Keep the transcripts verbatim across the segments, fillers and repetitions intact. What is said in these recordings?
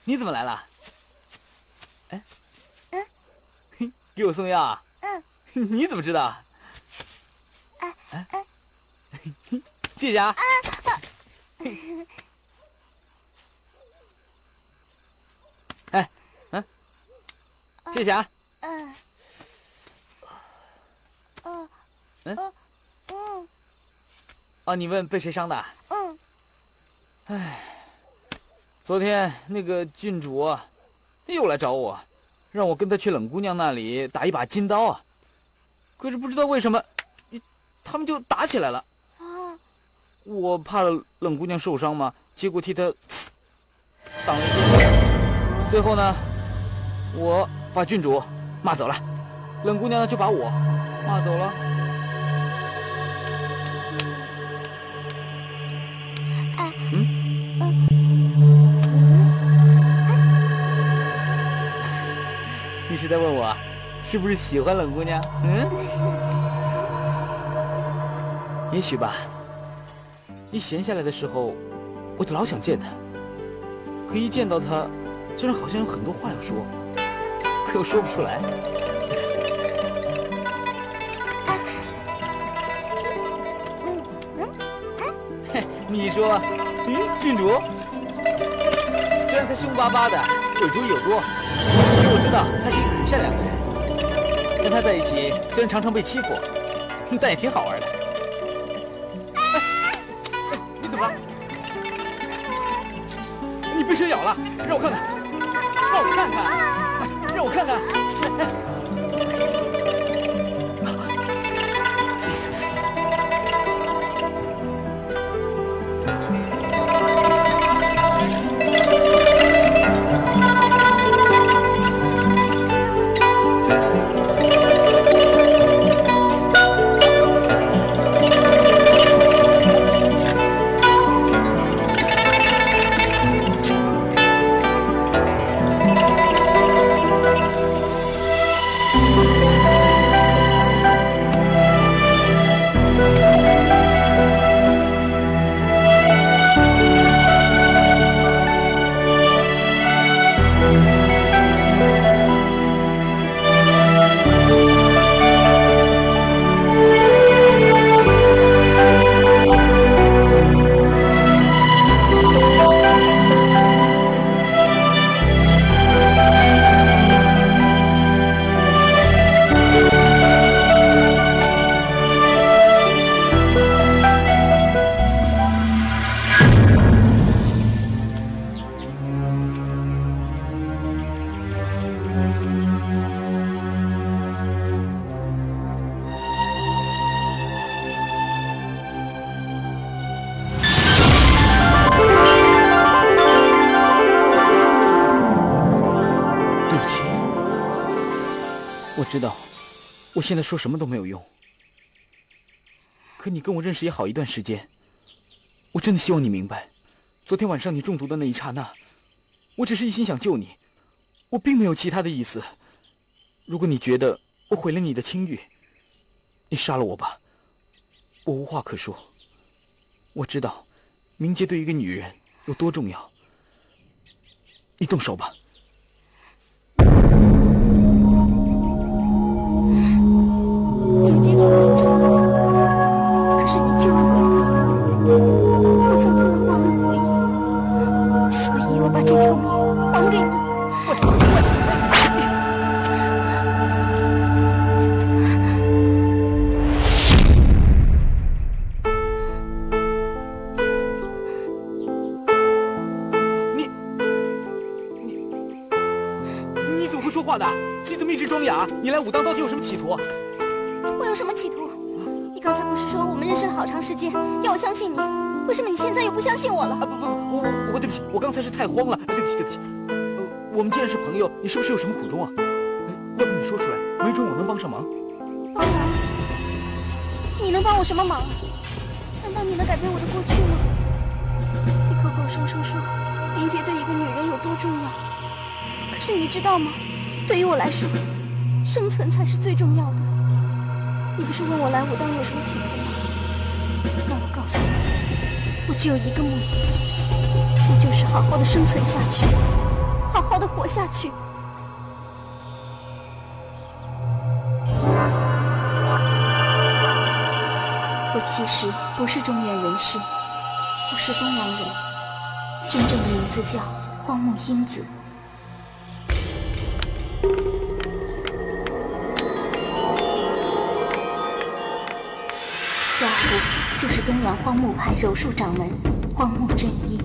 你怎么来了？哎， 嗯， 给我送药啊？ 嗯， 你怎么知道？ 哎哎， 谢谢啊。哎，嗯，谢谢啊。 嗯，嗯， 嗯， 嗯， 哦，你问被谁伤的？ 嗯。 哎，昨天那个郡主啊，又来找我，让我跟他去冷姑娘那里打一把金刀啊。可是不知道为什么，他们就打起来了。 啊！ 我怕冷姑娘受伤嘛，结果替她挡了一剑。最后呢，我把郡主骂走了，冷姑娘呢就把我骂走了。 哎， 嗯嗯你是在问我，是不是喜欢冷姑娘？嗯，也许吧。一闲下来的时候，我就老想见她。可一见到她，虽然好像有很多话要说，可又说不出来。嘿，你说，嗯，郡主，虽然她凶巴巴的，有主意有多，可我知道她是一个很善良的人。跟她在一起，虽然常常被欺负，但也挺好玩的。哎，你怎么了？你被蛇咬了？让我看看，让我看看，让我看看。我知道，我现在说什么都没有用。可你跟我认识也好一段时间，我真的希望你明白，昨天晚上你中毒的那一刹那，我只是一心想救你，我并没有其他的意思。如果你觉得我毁了你的清誉，你杀了我吧，我无话可说。我知道，名节对一个女人有多重要。你动手吧。 名节固然重要，可是你救了我，我总不能忘恩负义，所以我把这条命还给你。 你怎么一直装哑？你来武当到底有什么企图？ 我有什么企图？你刚才不是说我们认识了好长时间，要我相信你？为什么你现在又不相信我了？ 啊不不不，我我我对不起，我刚才是太慌了。对不起对不起。呃，我们既然是朋友，你是不是有什么苦衷啊？要不你说出来，没准我能帮上忙。 帮忙？你能帮我什么忙？难道你能改变我的过去吗？你口口声声说名节对一个女人有多重要，可是你知道吗？对于我来说，生存才是最重要的。你不是问我来武当有什么企图吗？那我告诉你，我只有一个目的，那就是好好的生存下去。 下去。我其实不是中原人士，我是东阳人，真正的名字叫荒木英子。家父就是东阳荒木派柔术掌门荒木正一。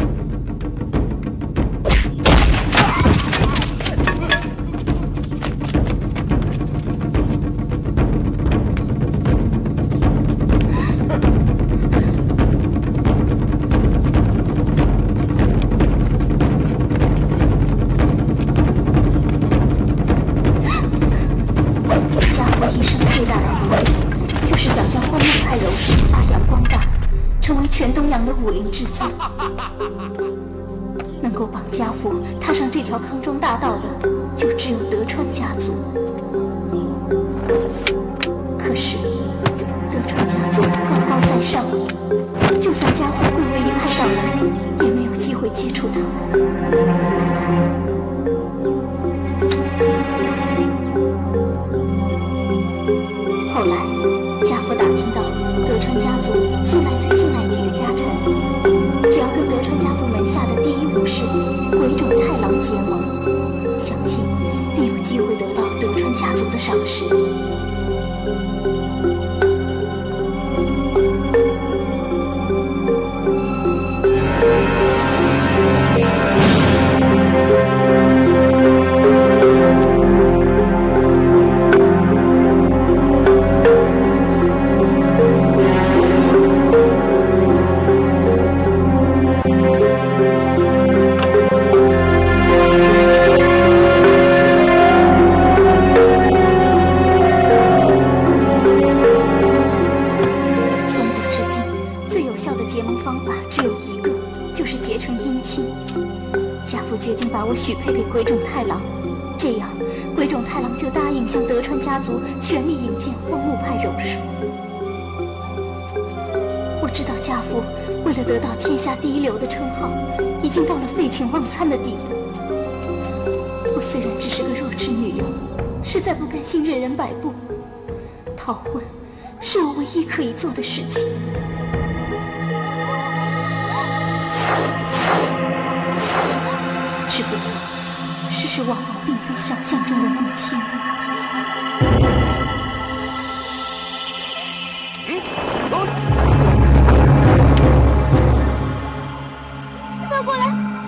武林至尊，能够帮家父踏上这条康庄大道的，就只有德川家族。可是，德川家族高高在上，就算家父贵为一派掌门，也没有机会接触他们。后来，家父打听到德川家族新来最信赖几个家臣，只要跟德川家族门下的第一武士鬼冢太郎结盟，相信必有机会得到德川家族的赏识。许配给鬼冢太郎，这样鬼冢太郎就答应向德川家族全力引荐荒木派柔术。我知道家父为了得到天下第一流的称号，已经到了废寝忘餐的地步。我虽然只是个弱智女人，实在不甘心任人摆布，逃婚是我唯一可以做的事情。只不过，世事往往并非想象中的那么轻易。你不要过来！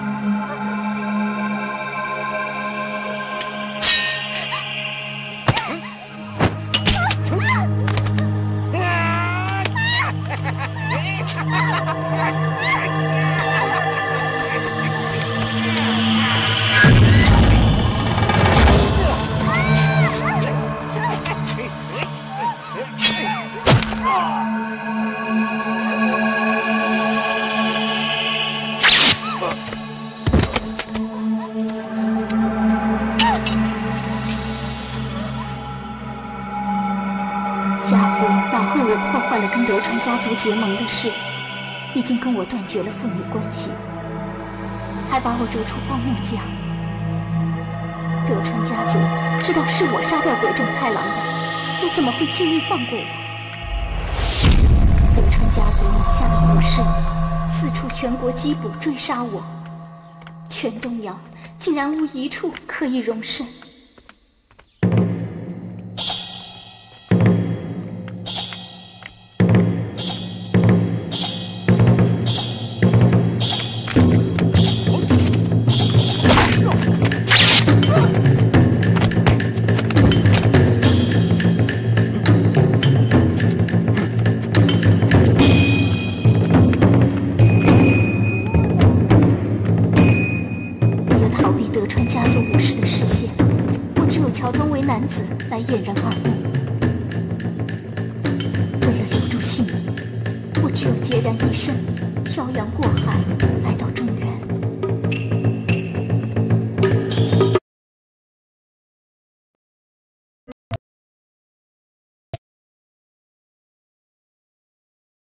跟德川家族结盟的事，已经跟我断绝了父女关系，还把我逐出荒木家。德川家族知道是我杀掉鬼冢太郎的，又怎么会轻易放过我？德川家族门下的武士四处全国缉捕追杀我，全东阳竟然无一处可以容身。来掩人耳目。为了留住性命，我只有孑然一身，漂洋过海来到